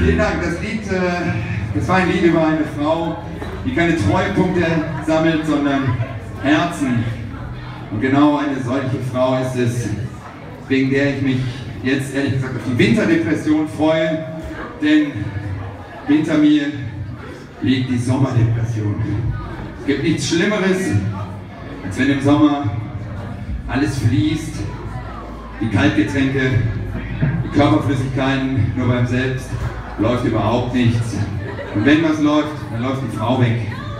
Vielen Dank. Das Lied, das war ein Lied über eine Frau, die keine Treuepunkte sammelt, sondern Herzen. Und genau eine solche Frau ist es, wegen der ich mich jetzt ehrlich gesagt auf die Winterdepression freue, denn hinter mir liegt die Sommerdepression. Es gibt nichts Schlimmeres, als wenn im Sommer alles fließt, die Kaltgetränke, die Körperflüssigkeiten, nur beim Selbst läuft überhaupt nichts. Und wenn was läuft, dann läuft die Frau weg.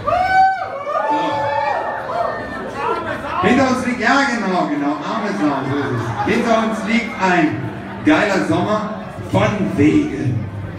So. Hinter uns liegt, ja genau, arme Sau, so ist es. Hinter uns liegt ein geiler Sommer von wegen.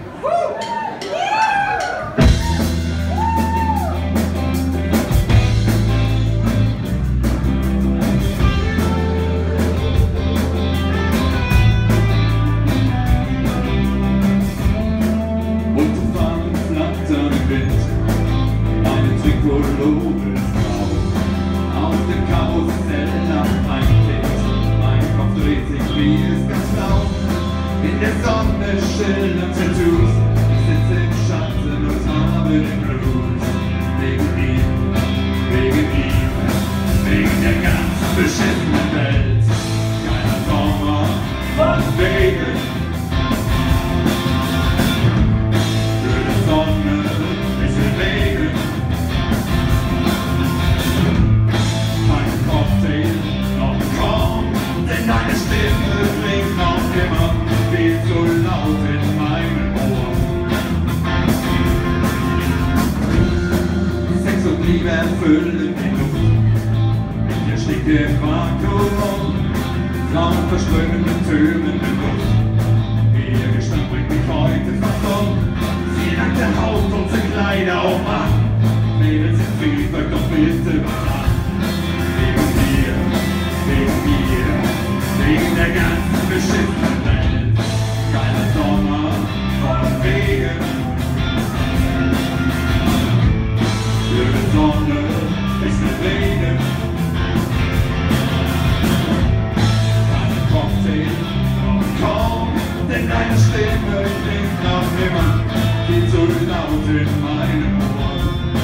In der Sonne schillern Tattoos, ich sitze im Schatten und habe den Blues. Wegen ihm, wegen der ganzen beschissenen Welt. Keiner Sommer von wegen. Schöne Sonne, ich will Regen. Kein Cocktail, noch kaum, denn deine Stimme klingt noch immer viel zu laut in meinem Ohr. Sex und Liebe erfüllen die Luft. Ich ersticke im Vakuum. Frauen verströmen mit tönenden Luft. Ihr Gestank bringt mich heute fast um. Sie langt der Haut unsere Kleider auch an. Mädels sind Vielfalt, doch bitte was an. Wegen mir, wegen der ganzen beschissenen Welt. Geiler Sommer von wegen. Schöne Sonne, ich will Regen. Keinen Cocktail, noch kaum, denn deine Stimme klingt noch immer viel zu laut in meinem Ohr.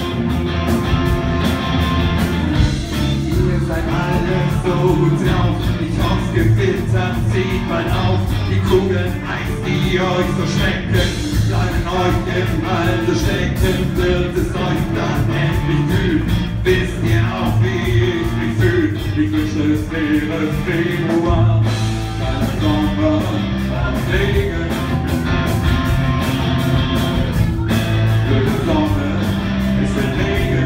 Ihr seid alle so gut drauf, ich hoff's gewittert, zieht bald auf. Die Kugeln Eis, die euch so schmecken, bleiben euch im Halse stecken. Wird es euch dann endlich kühl, wisst ihr auch, wie ich mich fühl. Ich wünschte, es wäre Februar, kein Sommer und Regen. Schöne Sonne, ich will Regen.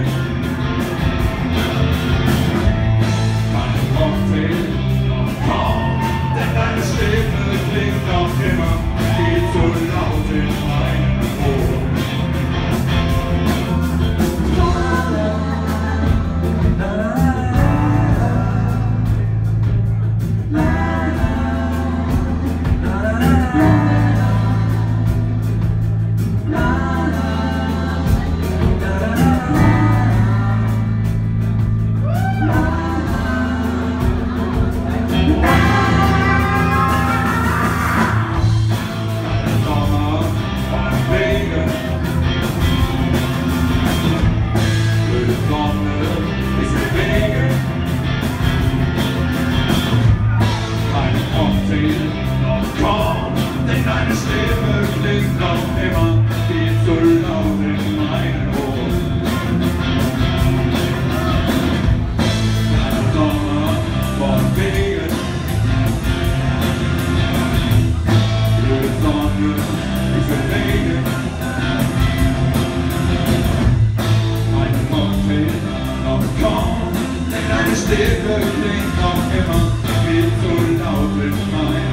Kein Cocktail, noch kaum, denn deine Stimme klingt noch immer viel zu laut in meinem Ohr. Stimme klingt noch immer viel zu laut in meinem